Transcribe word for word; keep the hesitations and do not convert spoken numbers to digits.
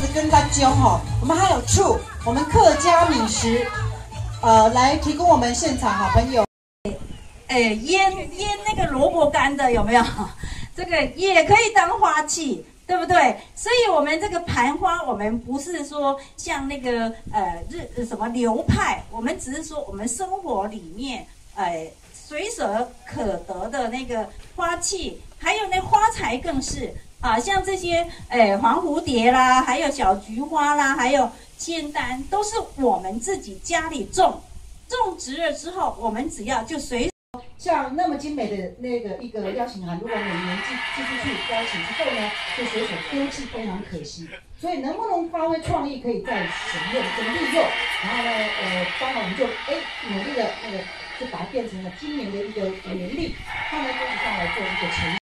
跟丹姜哈，我们还有醋，我们客家米食，呃，来提供我们现场好朋友。 哎，腌腌那个萝卜干的有没有？这个也可以当花器，对不对？所以我们这个盘花，我们不是说像那个呃日什么流派，我们只是说我们生活里面呃随手可得的那个花器，还有那花材更是啊，像这些呃黄蝴蝶啦，还有小菊花啦，还有仙丹，都是我们自己家里种种植了之后，我们只要就随。 像那么精美的那个一个邀请函，如果每年寄寄出去邀请之后呢，就随手丢弃，非常可惜。所以能不能发挥创意，可以再使用、跟利用，然后呢，呃，当然我们就哎努力的那个，就把它变成了今年的一个年历，放在桌子上来做一个呈现。